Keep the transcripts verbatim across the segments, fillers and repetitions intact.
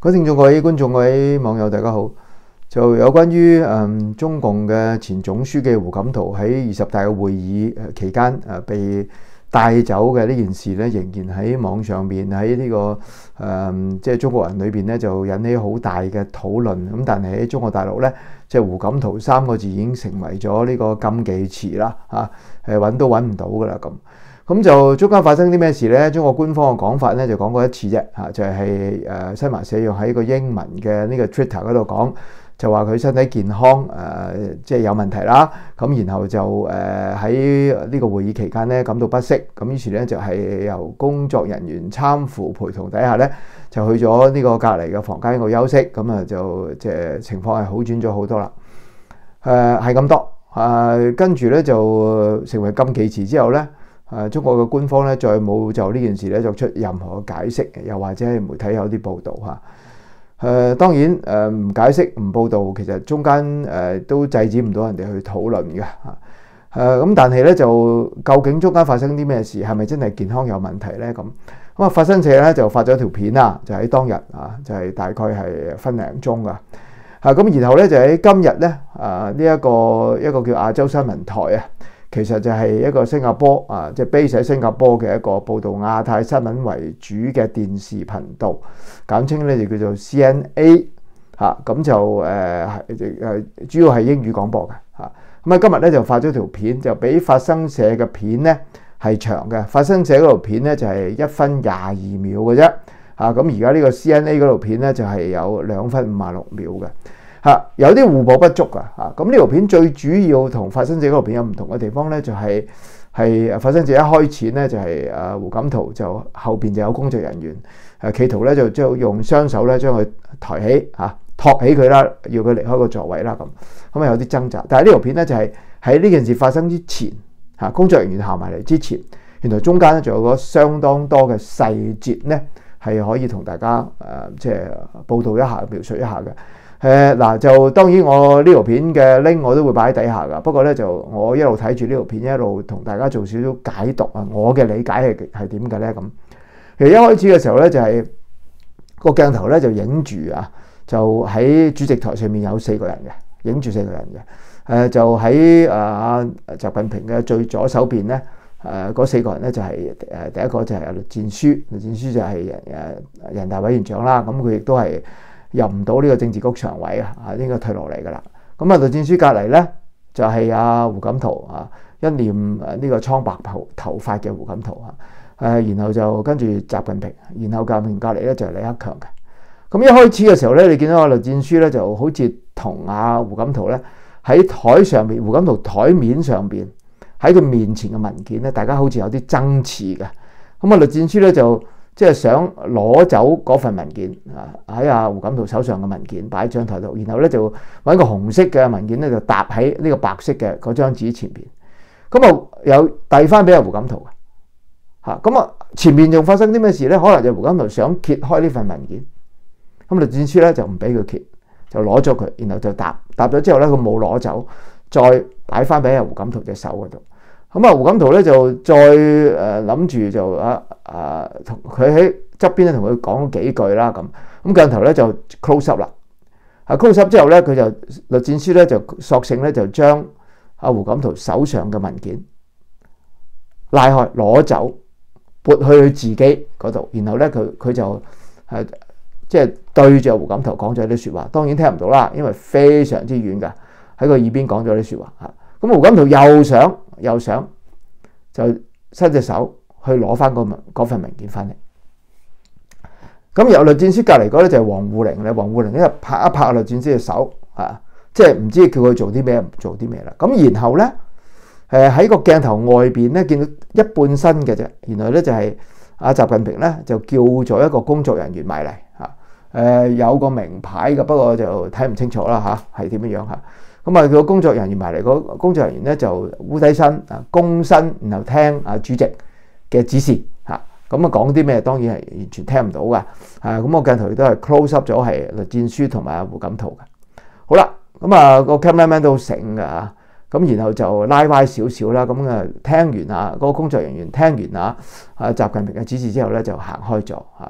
各位聽眾、各位觀眾、各位網友，大家好。就有關於誒中共嘅前總書記胡錦濤喺二十大嘅會議誒期間誒被帶走嘅呢件事咧，仍然喺網上面喺呢個誒即係中國人裏邊咧就引起好大嘅討論。咁但係喺中國大陸咧，即係胡錦濤三個字已經成為咗呢個禁忌詞啦，嚇誒揾都揾唔到噶啦咁。咁就中間發生啲咩事咧？中國官方嘅講法咧就講過一次啫，嚇就係誒新華社用喺個英文嘅呢個 Twitter 嗰度講，就話佢身體健康誒即係有問題啦。咁然後就誒喺呢個會議期間咧感到不適，咁於是咧就係由工作人員攙扶陪同底下咧就去咗呢個隔離嘅房間度休息。咁啊就即係情況係好轉咗好多啦。誒係咁多誒，跟住咧就成為禁忌詞之後咧。誒，中國嘅官方咧，再冇就呢件事咧作出任何嘅解釋，又或者係媒體有啲報導嚇。誒，當然誒唔解釋唔報導，其實中間誒都制止唔到人哋去討論嘅嚇。誒咁，但係咧就究竟中間發生啲咩事，係咪真係健康有問題咧？咁咁啊，法新社咧就發咗條片啦，就喺當日啊，就係大概係分零鐘噶嚇。咁然後咧就喺今日咧啊呢一個一個叫亞洲新聞台啊。其實就係一個新加坡啊，即係 base 喺新加坡嘅一個報導亞太新聞為主嘅電視頻道，簡稱咧就叫做 C N A 嚇，咁就誒誒主要係英語廣播嘅嚇。咁啊今日咧就發咗條片，就比法新社嘅片咧係長嘅。法新社嗰條片咧就係一分廿二秒嘅啫嚇，咁而家呢個 C N A 嗰條片咧就係有兩分五十六秒嘅。嚇，有啲互補不足噶嚇，咁呢條片最主要同法新社嗰條片有唔同嘅地方咧，就係係法新社一開始咧就係誒胡錦濤就後邊就有工作人員誒企圖咧就將用雙手咧將佢抬起嚇托起佢啦，要佢離開個座位啦咁，咁啊有啲掙扎。但係呢條片咧就係喺呢件事發生之前嚇，工作人員行埋嚟之前，原來中間咧仲有個相當多嘅細節咧係可以同大家誒即係報導一下、描述一下嘅。誒嗱，就當然我呢條片嘅 link 我都會擺喺底下噶，不過咧就我一路睇住呢條片，一路同大家做少少解讀啊，我嘅理解係係點嘅咧咁。其實一開始嘅時候咧就係、是、個鏡頭咧就影住啊，就喺主席台上面有四個人嘅，影住四個人嘅。誒、呃、就喺啊習近平嘅最左手邊咧，誒、呃、嗰四個人咧就係、是、誒第一個就係栗戰書，栗戰書就係誒人大委員長啦，咁佢亦都係。入唔到呢個政治局常委啊，啊應該退落嚟噶啦。咁啊，栗戰書隔離咧就係阿胡錦濤啊，一念誒呢個蒼白頭頭髮嘅胡錦濤啊。誒，然後就跟住習近平，然後習近平隔離咧就係李克強嘅。咁一開始嘅時候咧，你見到阿栗戰書咧就好似同阿胡錦濤咧喺台上邊，胡錦濤台面上邊喺佢面前嘅文件咧，大家好似有啲爭持嘅。咁啊，栗戰書咧就。即係想攞走嗰份文件啊，喺阿胡錦濤手上嘅文件擺喺張台度，然後咧就揾個紅色嘅文件咧就搭喺呢個白色嘅嗰張紙前邊，咁啊有遞翻俾阿胡錦濤嘅嚇，咁啊前面仲發生啲咩事咧？可能就胡錦濤想揭開呢份文件，咁栗戰書咧就唔俾佢揭，就攞咗佢，然後就搭搭咗之後咧佢冇攞走，再擺翻俾阿胡錦濤隻手嗰度。咁啊，胡錦濤咧就再誒諗住就啊啊同佢喺側邊咧同佢講幾句啦咁，咁鏡頭咧就 close up 啦，啊 close up 之後咧佢就栗戰書咧就索性咧就將阿胡錦濤手上嘅文件拉開攞走，撥去佢自己嗰度，然後咧佢佢就係即係對住胡錦濤講咗啲説話，當然聽唔到啦，因為非常之遠㗎，喺佢耳邊講咗啲説話嚇。咁胡錦濤又想又想就伸隻手去攞翻嗰份文件翻嚟。咁由栗戰書隔離嗰咧就係王滬寧咧，王滬寧咧拍一拍栗戰書嘅手啊，即係唔知叫佢做啲咩，唔做啲咩啦。咁然後咧誒喺個鏡頭外邊咧見到一半身嘅啫，原來咧就係阿習近平咧就叫咗一個工作人員埋嚟嚇，誒有個名牌嘅，不過就睇唔清楚啦嚇，係點樣樣嚇。咁啊，佢個工作人員埋嚟，個工作人員咧就烏低身啊，躬身，然後聽啊主席嘅指示嚇。咁啊講啲咩，當然係完全聽唔到噶。啊，咁個鏡頭亦都係 close up 咗係栗戰書同埋阿胡錦濤嘅。好啦，咁啊個 cameraman 都好醒噶嚇。咁然後就拉歪少少啦。咁啊聽完啊嗰個工作人員聽完啊啊習近平嘅指示之後咧，就行開咗嚇。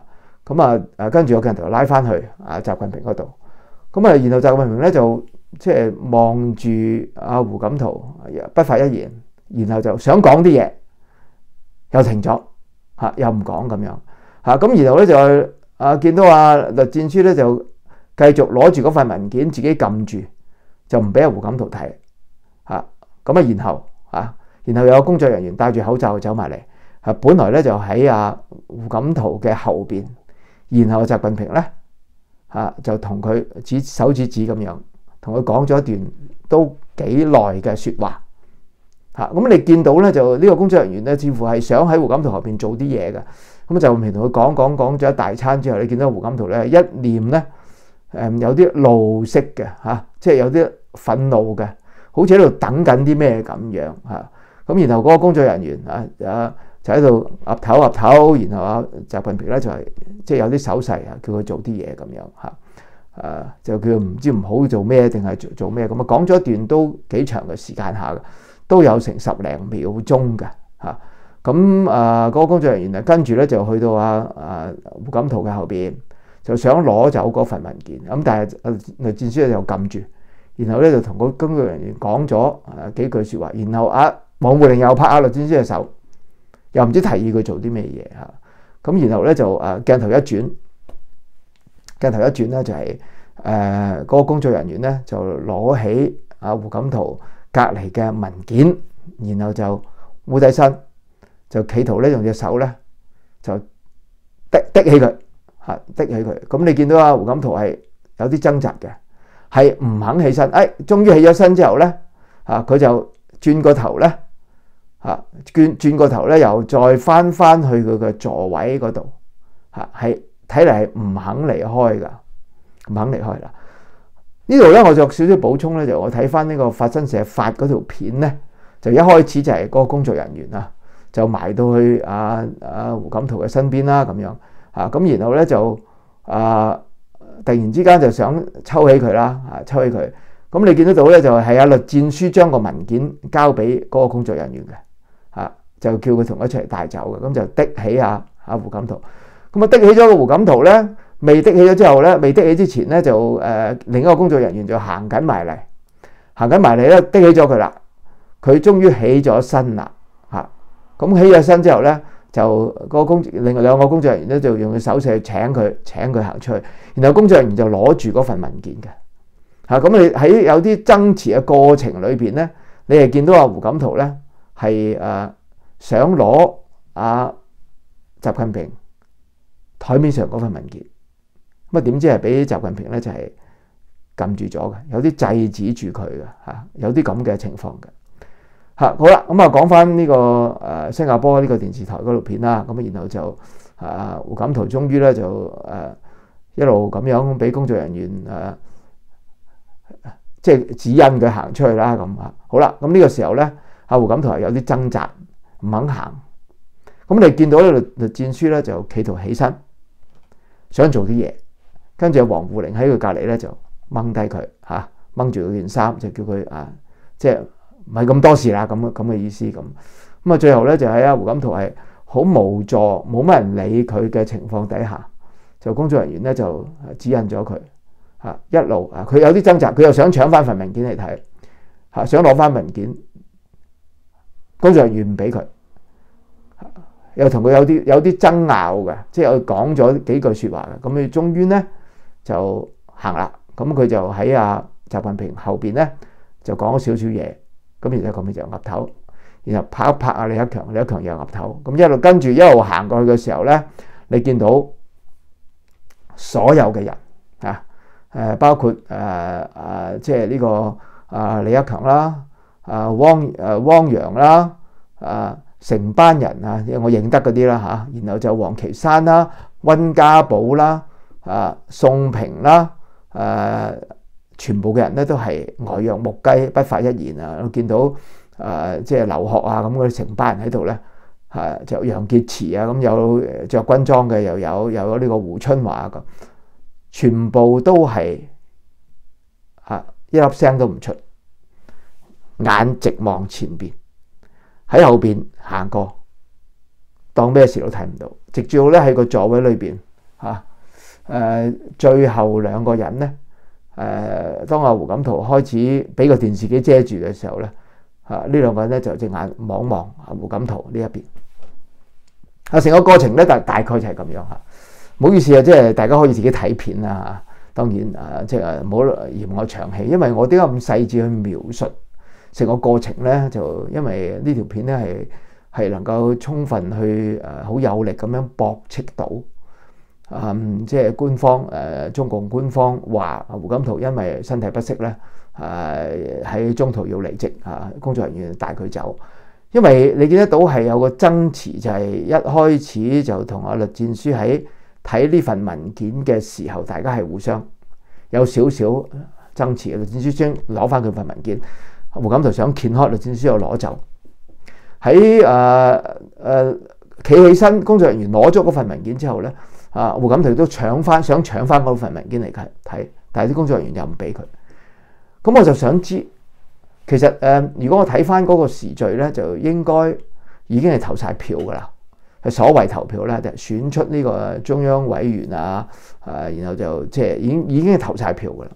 咁啊誒跟住個鏡頭拉翻去啊習近平嗰度，咁啊然後習近平咧就即係望住阿胡錦濤，不發一言，然後就想講啲嘢，又停咗嚇，又唔講咁樣嚇。咁然後咧就啊見到阿栗戰書咧就繼續攞住嗰份文件自己撳住，就唔俾阿胡錦濤睇嚇。咁啊然後啊，然後有工作人員戴住口罩走埋嚟，啊本來咧就喺阿胡錦濤嘅後邊，然後習近平咧嚇就同佢指手指指咁樣，同佢講咗一段都幾耐嘅説話嚇。咁你見到咧就呢個工作人員咧，似乎係想喺胡錦濤後邊做啲嘢嘅。咁就唔同佢講講講咗一大餐之後，你見到胡錦濤咧一臉咧誒有啲怒色嘅嚇，即係有啲憤怒嘅，好似喺度等緊啲咩咁樣嚇。咁然後嗰個工作人員啊啊就喺度岌頭岌頭，然後啊習近平咧就係即係有啲手勢啊，叫佢做啲嘢咁樣嚇。誒就叫佢唔知唔好做咩定係做做咩咁啊，講咗一段都幾長嘅時間下嘅，都有成十零秒鐘嘅嚇。咁啊嗰個工作人員啊跟住咧就去到啊啊胡錦濤嘅後邊，就想攞走嗰份文件，咁但係栗戰書就撳住，然後咧就同個工作人員講咗啊幾句説話，然後啊王滬寧又拍阿栗戰書嘅手，又唔知提議佢做啲咩嘢嚇。咁然後咧就啊鏡頭一轉。鏡頭一轉咧，就係誒嗰個工作人員咧就攞起阿胡錦濤隔離嘅文件，然後就俯低身，就企圖咧用隻手咧就滴滴起佢嚇，滴起佢。咁你見到阿胡錦濤係有啲掙扎嘅，係唔肯起身。誒，終於起咗身之後咧嚇，佢就轉個頭咧嚇，轉轉個頭咧又再翻翻去佢嘅座位嗰度嚇，係。睇嚟係唔肯離開噶，唔肯離開啦。呢度咧，我作少少補充咧，就我睇翻呢個法新社發嗰條片咧，就一開始就係嗰個工作人員啊，就埋到去啊啊胡錦濤嘅身邊啦，咁樣啊，咁然後咧就啊突然之間就想抽起佢啦，啊抽起佢，咁你見得到咧就係阿栗戰書將個文件交俾嗰個工作人員嘅，啊就叫佢同一齊帶走嘅，咁就滴起啊啊胡錦濤。咁啊，滴起咗個胡錦濤咧，未滴起咗之後咧，未滴起之前咧，就誒、呃、另一個工作人員就行緊埋嚟，行緊埋嚟咧，滴起咗佢啦。佢終於起咗身啦，嚇、啊！咁起咗身之後咧，就嗰個工另外兩個工作人員咧，就用佢手勢去請佢請佢行出去。然後工作人員就攞住嗰份文件嘅，嚇、啊！咁你喺有啲爭持嘅過程裏邊咧，你係見到阿胡錦濤咧係誒想攞阿習近平台面上嗰份文件，咁啊點知係俾習近平咧就係撳住咗嘅，有啲制止住佢嘅嚇，有啲咁嘅情況嘅嚇。好啦，咁啊講翻呢個誒新加坡呢個電視台嗰條片啦，咁然後就啊胡錦濤終於咧就誒一路咁樣俾工作人員誒即係指引佢行出去啦咁啊。好啦，咁呢個時候咧，阿胡錦濤係有啲掙扎，唔肯行。咁你見到咧栗戰書咧就企圖起身，想做啲嘢，跟住王滬寧喺佢隔離咧就掹低佢嚇，掹住佢件衫，就叫佢啊，即係唔係咁多事啦，咁咁嘅意思咁。咁啊，最後咧就喺阿胡錦濤係好無助，冇乜人理佢嘅情況底下，就工作人員咧就指引咗佢嚇，一路啊，佢有啲掙扎，佢又想搶翻份文件嚟睇嚇，想攞翻文件，工作人員唔俾佢。又同佢有啲有啲爭拗嘅，即係佢講咗幾句説話嘅，咁佢終於咧就行啦。咁佢就喺阿習近平後邊咧就講咗少少嘢，咁然之後咁佢就岌頭，然後拍一拍阿李克強，李克強又岌頭，咁一路跟住一路行過去嘅時候咧，你見到所有嘅人啊，誒包括誒誒即係呢個啊李克強啦，啊汪誒汪洋啦，啊。成班人啊，我認得嗰啲啦嚇，然後就王岐山啦、溫家寶啦、啊宋平啦，誒、啊、全部嘅人咧都係呆若木雞，不發一言啊！我見到誒、啊、即係劉鶴啊咁嗰啲成班人喺度咧，係就楊潔篪啊咁有着軍裝嘅，又有又有呢個胡春華咁，全部都係啊一粒聲都唔出，眼直望前邊。喺後邊行過，當咩事都睇唔到，直至到咧喺個座位裏邊嚇。誒最後兩個人咧，誒當阿胡錦濤開始俾個電視機遮住嘅時候咧，嚇呢兩個人咧就隻眼望望阿胡錦濤呢一邊。啊，成個過程咧大大概就係咁樣嚇。唔好意思啊，即係大家可以自己睇片啦嚇。當然啊，即係唔好嫌我長氣，因為我點解咁細緻去描述成個過程咧？就因為呢條片咧係係能夠充分去誒好有力咁樣駁斥到，嗯，即係官方誒、呃、中共官方話胡錦濤因為身體不適咧，誒、呃、喺中途要離職啊，工作人員帶佢走。因為你見得到係有個爭持，就係一開始就同阿栗戰書喺睇呢份文件嘅時候，大家係互相有少少爭持嘅。栗戰書將攞翻佢份文件，胡錦濤想掀開，栗戰書又攞走。喺誒誒企起身，工作人員攞咗嗰份文件之後咧，啊胡錦濤都搶翻，想搶翻嗰份文件嚟睇，但係啲工作人員又唔俾佢。咁我就想知。其實誒、呃，如果我睇翻嗰個時序咧，就應該已經係投晒票噶啦，係所謂投票咧，就選出呢個中央委員啊，誒、呃，然後就即係已經已經係投晒票噶啦。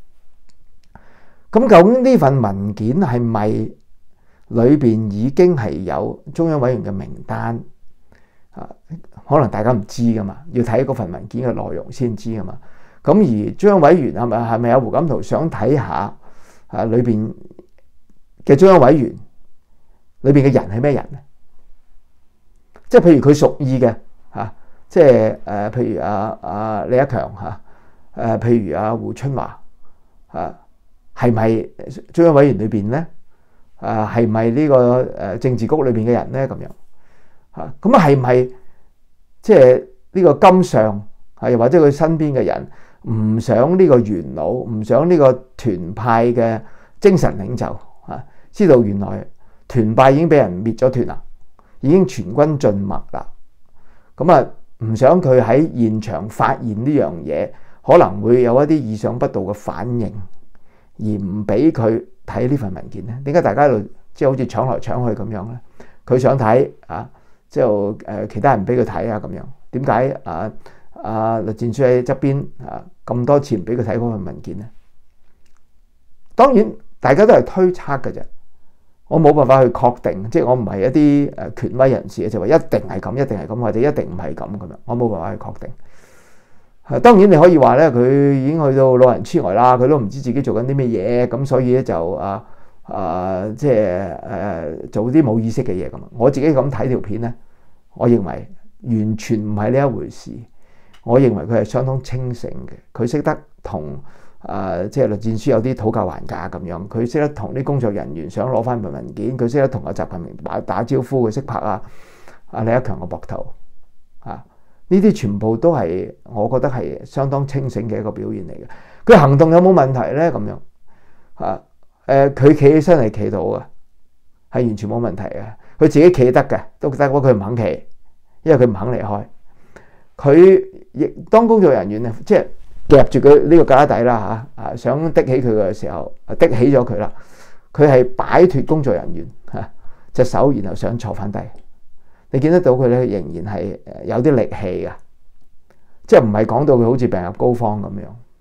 咁究竟呢份文件係咪裏邊已經係有中央委員嘅名單啊？可能大家唔知噶嘛，要睇嗰份文件嘅內容先知噶嘛。咁而中央委員係咪係咪有胡錦濤想睇下啊裏邊嘅中央委員裏邊嘅人係咩人咧？即係譬如佢屬意嘅嚇，即係誒、呃，譬如阿阿李克強嚇，誒、啊、譬如阿、啊、胡春華嚇，係咪中央委員裏邊咧？誒係咪呢個誒政治局裏邊嘅人咧？咁樣嚇，咁啊係唔係即係呢個金上係又或者佢身邊嘅人唔想呢個元老，唔想呢個團派嘅精神領袖啊？知道原來團派已經俾人滅咗團啦，已經全軍盡墨啦。咁啊，唔想佢喺現場發現呢樣嘢，可能會有一啲意想不到嘅反應，而唔俾佢睇呢份文件咧。點解大家喺度即係好似搶來搶去咁樣咧？佢想睇啊，之後誒其他人唔俾佢睇啊咁樣。點解啊啊栗戰書喺側邊啊咁多次唔俾佢睇嗰份文件咧？當然大家都係推測嘅啫。我冇辦法去確定，即係我唔係一啲誒權威人士，就話一定係咁，一定係咁，或者一定唔係咁咁樣。我冇辦法去確定。係當然你可以話咧，佢已經去到老人痴呆啦，佢都唔知自己做緊啲咩嘢，咁所以咧就啊啊即係誒做啲冇意識嘅嘢咁。我自己咁睇條片咧，我認為完全唔係呢一回事。我認為佢係相當清醒嘅，佢識得同。誒、呃，即係栗戰書有啲討價還價咁樣，佢識得同啲工作人員想攞翻份文件，佢識得同阿習近平打打招呼，佢識拍啊阿李克強個膊頭啊，呢啲全部都係我覺得係相當清醒嘅一個表現嚟嘅。佢行動有冇問題咧？咁樣啊？誒、呃，佢企起身係企到嘅，係完全冇問題嘅。佢自己企得嘅，都得，不過佢唔肯企，因為佢唔肯離開。佢亦當工作人員咧，即係。夾住佢呢個架底啦嚇，啊想的起佢嘅時候，的起咗佢啦。佢係擺脫工作人員嚇隻手，然後想坐翻低。你見得到佢咧，仍然係有啲力氣嘅，即係唔係講到佢好似病入膏肓咁樣。誒、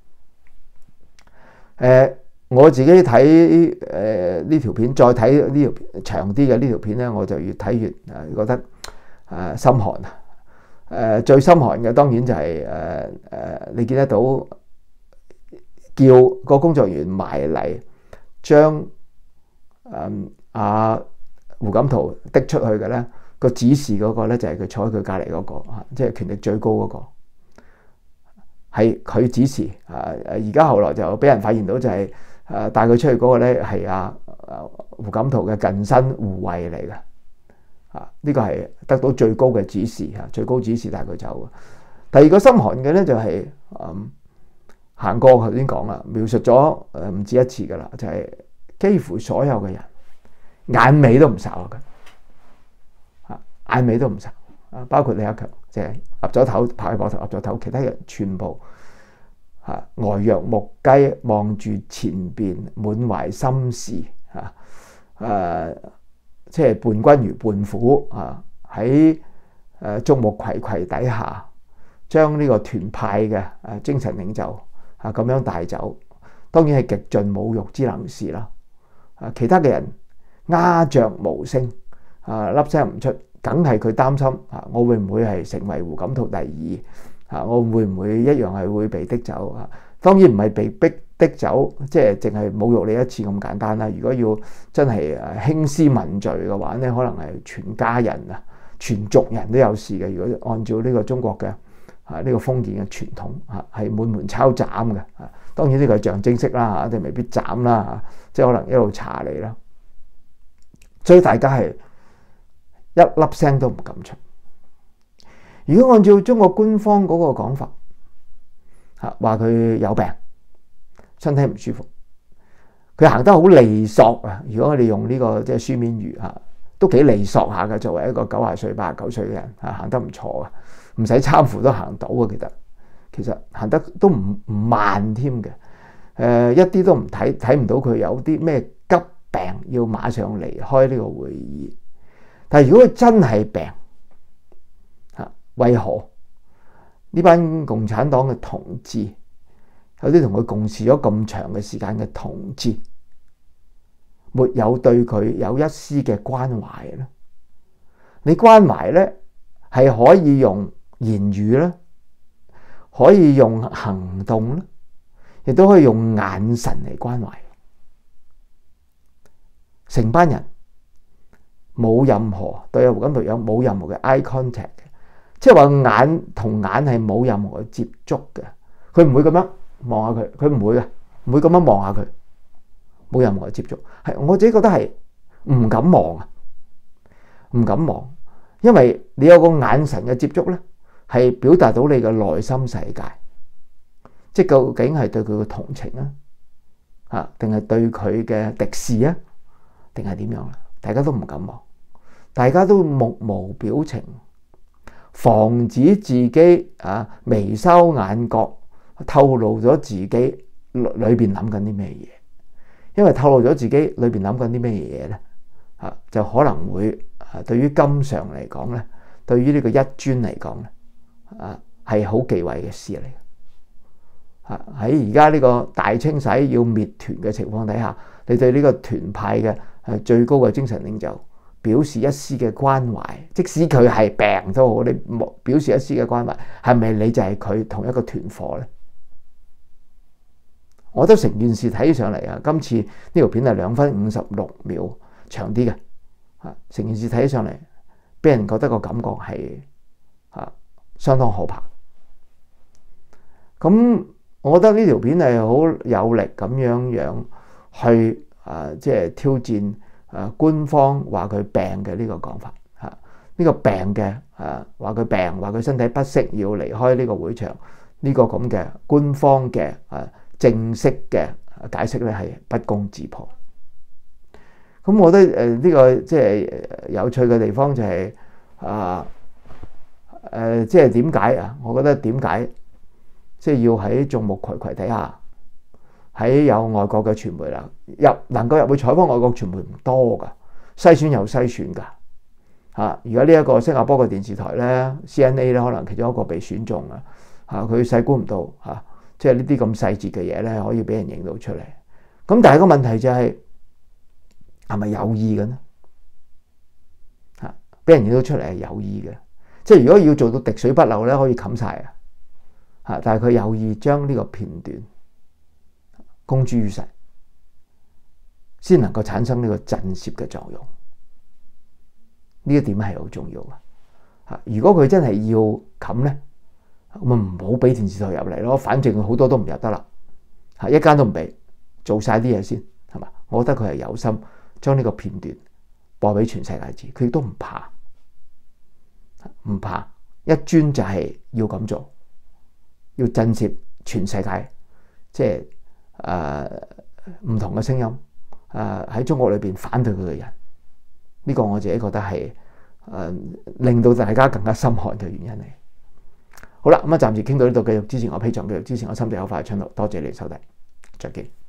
呃，我自己睇誒呢條片，再睇呢條長啲嘅呢條片咧，我就越睇越誒覺得誒、呃、心寒啊！誒、呃、最心寒嘅當然就係誒誒，你見得到叫個工作人員埋嚟，將誒阿胡錦濤的出去嘅咧，個指示嗰個咧就係佢坐喺佢隔離嗰個嚇，即係權力最高嗰個，係佢指示啊！而家後來就俾人發現到就係誒帶佢出去嗰個咧係阿胡錦濤嘅近身護衛嚟嘅。啊！呢個係得到最高嘅指示嚇，最高指示帶佢走嘅。第二個心寒嘅咧就係、是、嗯行過頭先講啦，描述咗誒唔止一次噶啦，就係、是、幾乎所有嘅人眼尾都唔睄嘅，啊眼尾都唔睄啊，包括李克強，即係岌咗頭，拍喺膊頭岌咗頭，其他人全部嚇呆若木雞望住前邊，滿懷心事嚇誒。啊即係伴君如伴虎啊！喺誒眾目睽睽底下將呢個團派嘅誒精神領袖啊咁樣帶走，當然係極盡侮辱之能事啦。啊，其他嘅人鴉雀無聲，啊粒聲唔出，梗係佢擔心啊，我會唔會係成為胡錦濤第二啊？我會唔會一樣係會被滴走啊？當然唔係被逼滴走，即係淨係侮辱你一次咁簡單啦。如果要真係誒興師問罪嘅話咧，可能係全家人啊、全族人都有事嘅。如果按照呢個中國嘅啊呢個封建嘅傳統啊，係滿門抄斬嘅啊。當然呢個係象徵式啦嚇，即係未必斬啦嚇，即係可能一路查你啦。所以大家係一粒聲都唔敢出。如果按照中國官方嗰個講法，嚇話佢有病，身體唔舒服，佢行得好利索啊！如果我哋用呢個即係書面語嚇，都幾利索下嘅。作為一個九十歲、八十九歲嘅人嚇，行得唔錯啊，唔使攙扶都行到啊！其實其實行得都唔唔慢添嘅。誒一啲都唔睇睇唔到佢有啲咩急病要馬上離開呢個會議。但係如果佢真係病嚇，為何呢班共產黨嘅同志，有啲同佢共事咗咁長嘅時間嘅同志，沒有對佢有一絲嘅關懷咧？你關懷咧係可以用言語啦，可以用行動啦，亦都可以用眼神嚟關懷。成班人冇任何對胡錦濤有冇任何嘅 eye contact 嘅，即係話眼同眼係冇任何嘅接觸嘅。佢唔會咁樣望下佢，佢唔會嘅，唔會咁樣望下佢，冇任何嘅接觸。係我自己覺得係唔敢望啊，唔敢望，因為你有個眼神嘅接觸咧，係表達到你嘅內心世界，即係究竟係對佢嘅同情啊，嚇定係對佢嘅敵視啊，定係點樣啦？大家都唔敢望，大家都目無表情，防止自己啊眉梢眼角透露咗自己裏邊諗緊啲咩嘢，因為透露咗自己裏邊諗緊啲咩嘢咧，啊就可能會啊對於金常嚟講咧，對於呢個一尊嚟講咧，啊係好忌諱嘅事嚟嘅。啊喺而家呢個大清洗要滅團嘅情況底下，你對呢個團派嘅誒最高嘅精神領袖表示一絲嘅關懷，即使佢係病都好，你表示一絲嘅關懷，係咪你就係佢同一個團伙咧？我覺得成件事睇上嚟啊，今次呢條片係兩分五十六秒長啲嘅，啊，成件事睇上嚟，俾人覺得個感覺係啊相當可怕。咁我覺得呢條片係好有力咁樣樣去啊，即係挑戰啊官方話佢病嘅呢個講法嚇，呢、呢個病嘅啊話佢病，話佢身體不適要離開呢個會場，呢、呢個咁嘅官方嘅啊正式嘅解釋咧係不攻自破。咁我覺得誒呢個即係有趣嘅地方就係、是、啊誒即係點解啊？我覺得點解即係要喺眾目睽睽底下，喺有外國嘅傳媒啦，入能夠入去採訪外國傳媒唔多噶，篩選又篩選噶嚇。而家呢一個新加坡嘅電視台咧 ，C N A 咧，可能其中一個被選中啊嚇，佢細估唔到嚇，即係呢啲咁細節嘅嘢咧，可以俾人影到出嚟。咁但係個問題就係係咪有意嘅呢？嚇，俾人影到出嚟係有意嘅，即係如果要做到滴水不漏咧，可以冚晒啊嚇，但係佢有意將呢個片段公諸於世，先能夠產生呢個震懾嘅作用。呢一點係好重要嘅嚇。如果佢真係要冚咧，咁咪唔好俾電視台入嚟咯。反正好多都唔入得啦嚇，一間都唔俾，做晒啲嘢先係嘛。我覺得佢係有心將呢個片段播俾全世界知，佢亦都唔怕，唔怕一尊就係要咁做，要震懾全世界，即係。誒唔、呃、同嘅聲音，誒、呃、喺中國裏邊反對佢嘅人，呢、這個我自己覺得係誒、呃、令到大家更加心寒嘅原因嚟。好啦，咁啊暫時傾到呢度，繼續支持我 Patreon，繼續支持我心地口快嘅頻道，多謝你收睇，再見。